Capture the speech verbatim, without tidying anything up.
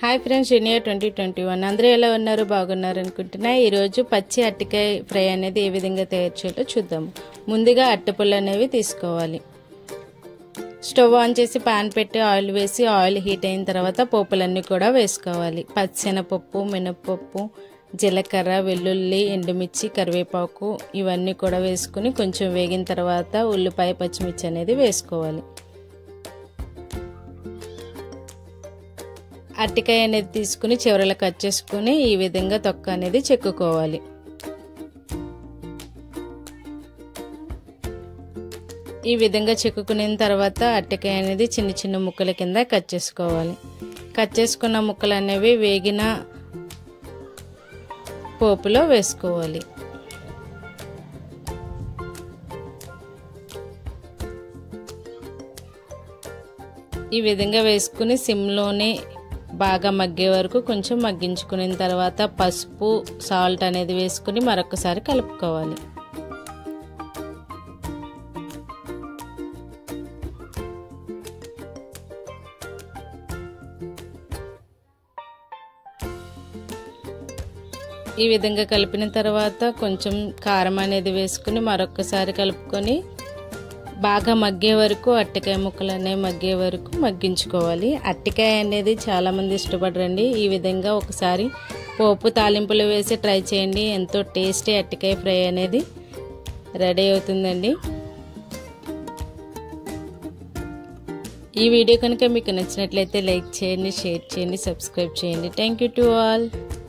Hi friends, junior twenty twenty one అందరూ ఎలా ఉన్నారు? బాగున్నారు అనుకుంటున్నా. ఈరోజు పచ్చి అరటికాయ ఫ్రై అనేది ఏ విధంగా తయారు చేయాలో చూద్దాము. ముందుగా అరటిపళ్ళు అనేవి తీసుకోవాలి. స్టవ్ ఆన్ చేసి పాన్ పెట్టి ఆయిల్ వేసి ఆయిల్ హీట్ అయిన తర్వాత పోపులన్నీ కూడా వేసుకోవాలి. పచ్చెనపప్పు, మినపప్పు, జీలకర్ర, వెల్లుల్లి, ఎండుమిర్చి, కరివేపాకు ఇవన్నీ కూడా వేసుకుని కొంచెం వేగిన తర్వాత ఉల్లిపాయ, పచ్చిమిర్చి అనేది వేసుకోవాలి. అరటికాయ అనేది తీసుకుని చివరలో కట్ చేసుకుని ఈ విధంగా తొక్క అనేది చెక్కుకోవాలి. ఈ విధంగా చెక్కుకున్న తర్వాత అరటికాయ అనేది చిన్న చిన్న ముక్కల కింద కట్ చేసుకోవాలి. కట్ చేసుకున్న ముక్కలు అనేవి వేగిన పోపులో వేసుకోవాలి. ఈ విధంగా వేసుకుని సిమ్లోనే బాగా మగ్గే వరకు కొంచెం మగ్గించుకున్న తర్వాత పసుపు, సాల్ట్ అనేది వేసుకుని మరొకసారి కలుపుకోవాలి. ఈ విధంగా కలిపిన తర్వాత కొంచెం కారం అనేది వేసుకుని మరొకసారి కలుపుకొని బాగా మగ్గే వరకు అరటికాయ ముక్కలు అనేవి మగ్గే వరకు మగ్గించుకోవాలి. అరటికాయ అనేది చాలామంది ఇష్టపడరండి. ఈ విధంగా ఒకసారి పోపు తాలింపులు వేసి ట్రై చేయండి. ఎంతో టేస్టీ అరటికాయ ఫ్రై అనేది రెడీ అవుతుందండి. ఈ వీడియో కనుక మీకు నచ్చినట్లయితే లైక్ చేయండి, షేర్ చేయండి, సబ్స్క్రైబ్ చేయండి. Thank you to all.